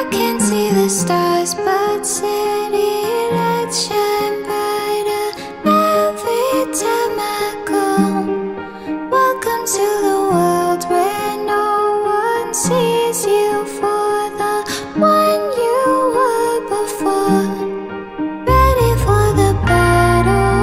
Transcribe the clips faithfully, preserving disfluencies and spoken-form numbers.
can see the stars, but city lights shine brighter every time I go. Welcome to the world where no one sees you for the one you were before. Ready for the battle.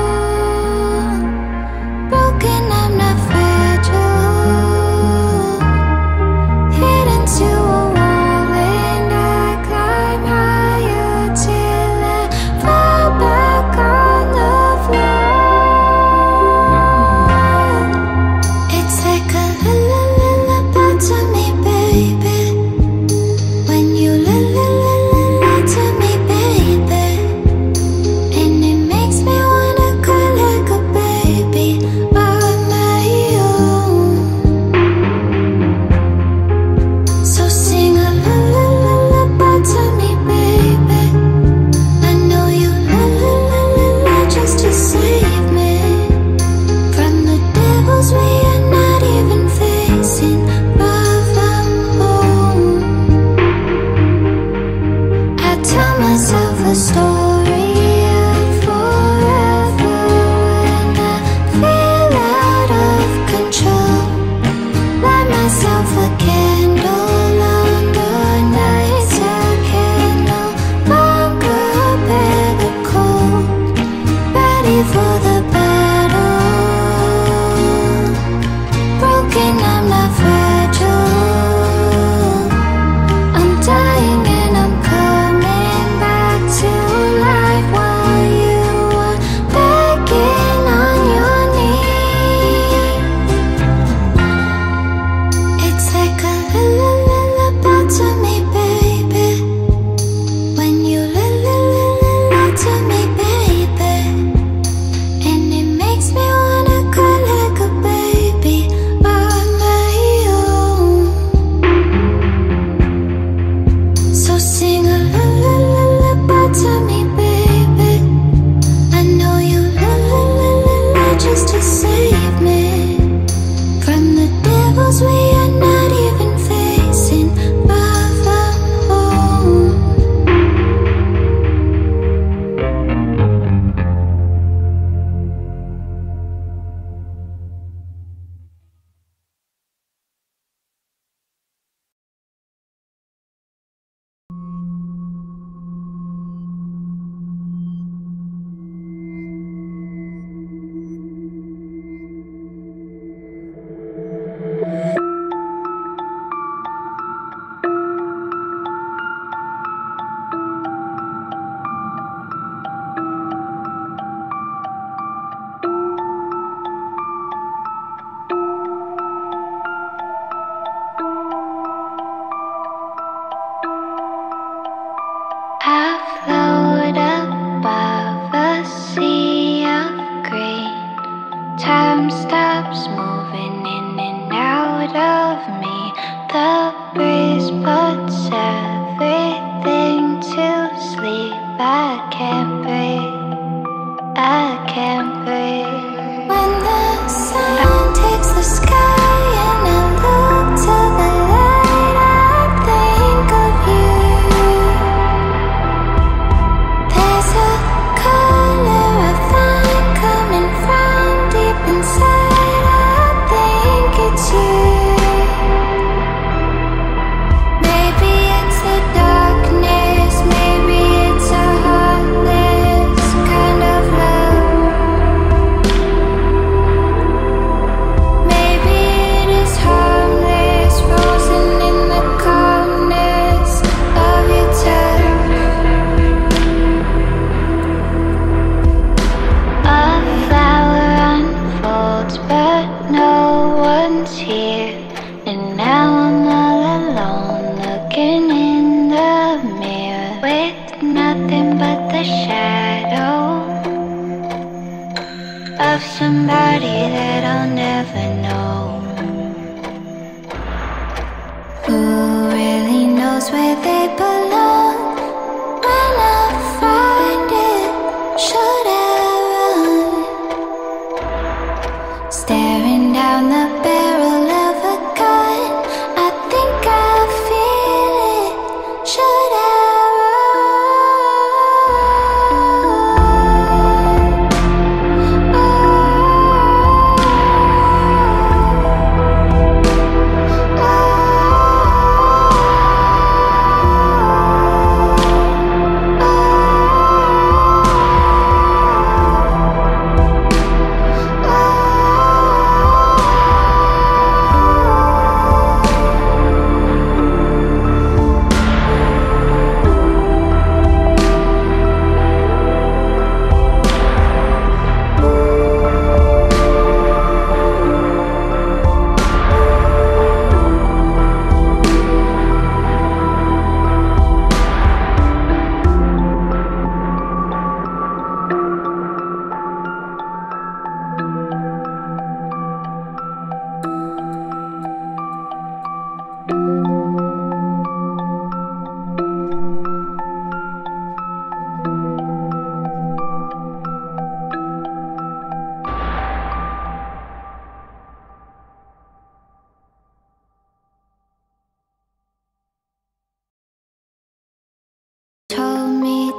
Broken, I'm not fragile. Hit into a wall and I climb higher till I fall back on the floor. It's like a lullaby to me, baby. When you lullaby to me, baby. And it makes me wanna cry like a baby on my own. So sing a lullaby to me, baby. I know you lullaby just to save me from the devils we are not even facing. Love, I'm home. I tell myself a story of forever when I feel out of control. Light myself a candle on the nights I can no longer bear the cold. Ready for the battle. Broken, I'm not fragile. I'm dying and I'm coming back to life while you are begging on your knees. It's like a lullaby to me, baby. When you lullaby to me, baby. And it makes me wanna cry like a baby on my own. So sing a lullaby to me, baby. I know you lullaby just to save me from the devils we are not even facing. Love, I'm home. I float above a sea of green. Time stops moving in and out of me. The breeze puts everything to sleep. I can't breathe. I can't breathe. When the sun takes the sky and I look to the light, I think of you. There's a color I find coming from deep inside. I think it's you. Maybe it's the darkness, maybe it's a heartless kind of love. Maybe it is harmless, frozen in the calmness of your touch. A flower unfolds, but no one's here. And now I'm all alone, looking in the mirror with nothing but the shadow of somebody that I'll never know. Who really knows where they belong? When I find it, should I run? Staring down the barrel of a gun, I think I feel it. Should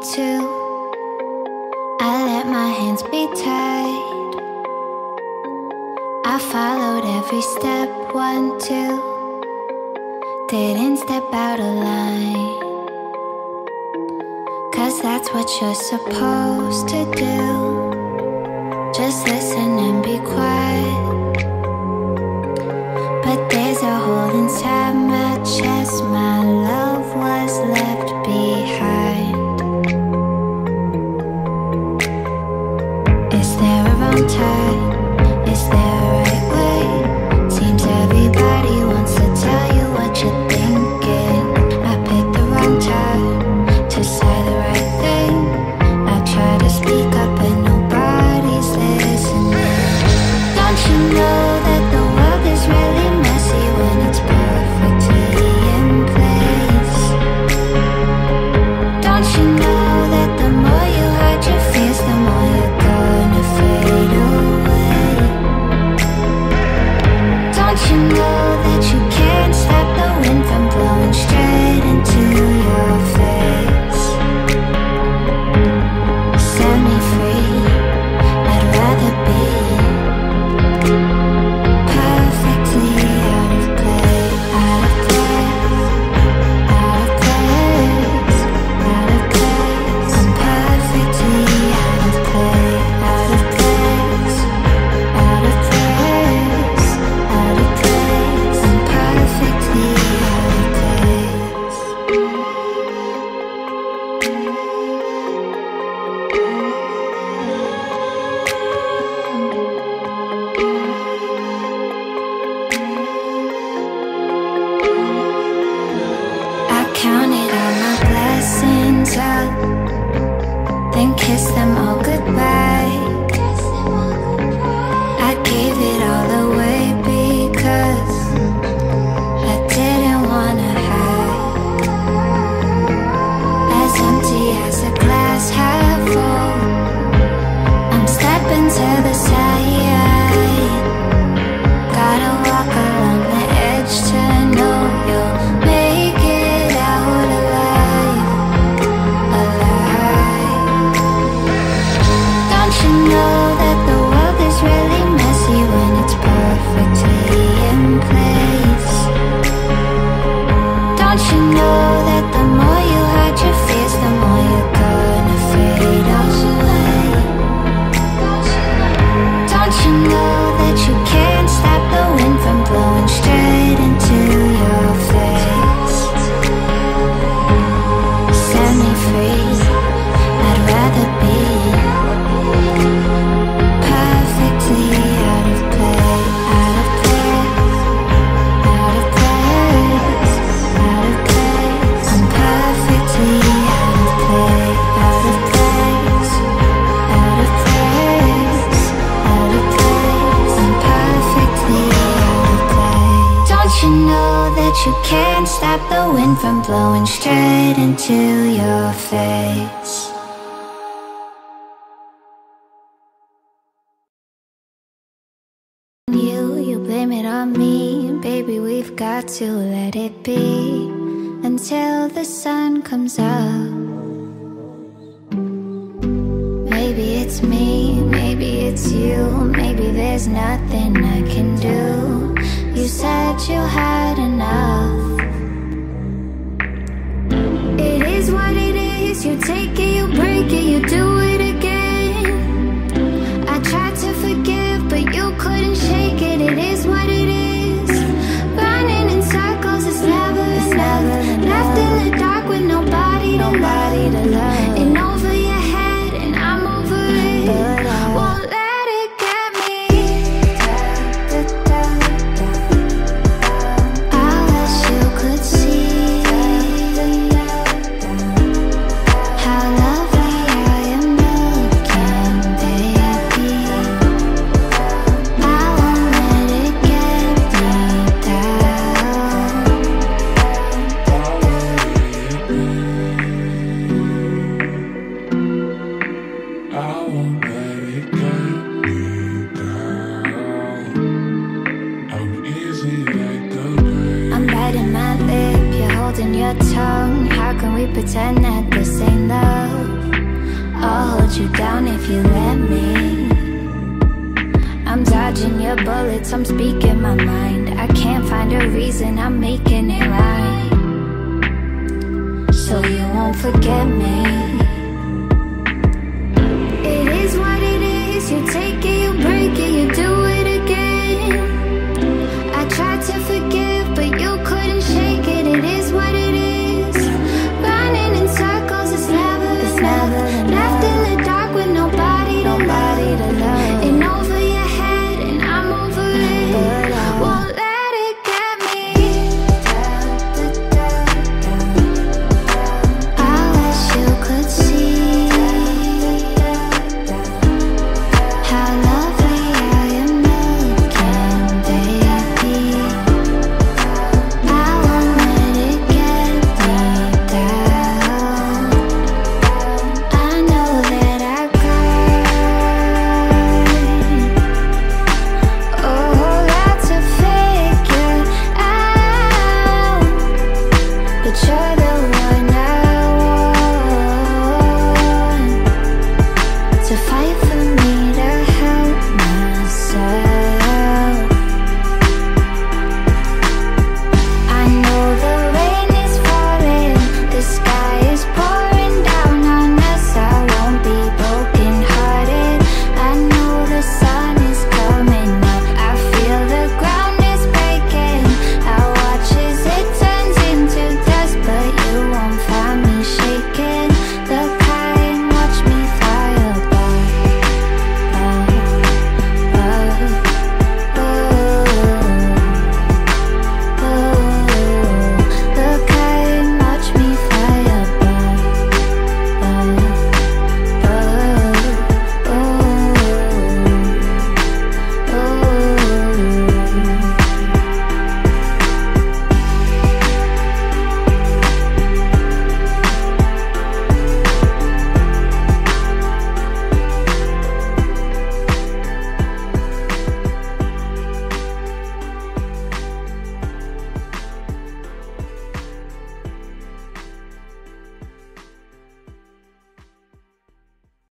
to. I let my hands be tied. I followed every step, one, two. Didn't step out of line, 'cause that's what you're supposed to do. Just listen and be quiet. But there's a hole inside my chest. My love was left behind. Is there a wrong time? Is there a right way? Seems everybody wants to tell you what you're thinking. I picked the wrong time to say the right thing. I try to speak up but nobody's listening. Don't you know that the world is really messy when it's perfectly in place? Don't you know that the more you hide your fears, the more you're gonna fade away? Don't you know that you can't stop the wind from blowing straight into your face? Set me free, I'd rather be perfectly out of place, out of place, out of place, out of place. I'm perfectly out of place, out of place, out of place, out of place. I'm perfectly out of place. I counted all my blessings up, then kissed them all goodbye. I gave it all away because I didn't wanna hide. As empty as a glass half full, I'm stepping to the side. Gotta walk along the edge to know you'll make it out alive, alive. Don't you know that the world is really messy when it's perfectly in place? Don't you know that the more you hide your fears, the more you're gonna fade away? Don't you know that you can't stop the wind from blowing straight into your face? Set me free, I'd rather be perfectly out of place, out of place, out of place, out of place. I'm perfectly out of place, out of place, out of place, out of place. I'm perfectly out of place. Don't you know that you can't stop the wind from blowing straight into your face? You, you blame it on me, baby, we've got to let it be until the sun comes up. Maybe it's me, maybe it's you, maybe there's nothing I can do. You said you had enough. It is what it is, you take it, you break it, you do it again. I tried to forgive, but you couldn't shake it. It is what it is, running in circles, it's never enough. Left in the dark with nobody to nobody love, to love. And over your head, and I'm over it, but I won't let it get me. Da, da, da, da. I wish you could see how lovely I am looking, baby. I won't let it get me down. I won't let it get me down. I'm easy like the breeze. I'm biting my lip, you're holding your tongue. How can we pretend that this ain't love? I'll hold you down if you let me. I'm dodging your bullets, I'm speaking my mind. I can't find a reason, I'm making it right. So you won't forget me.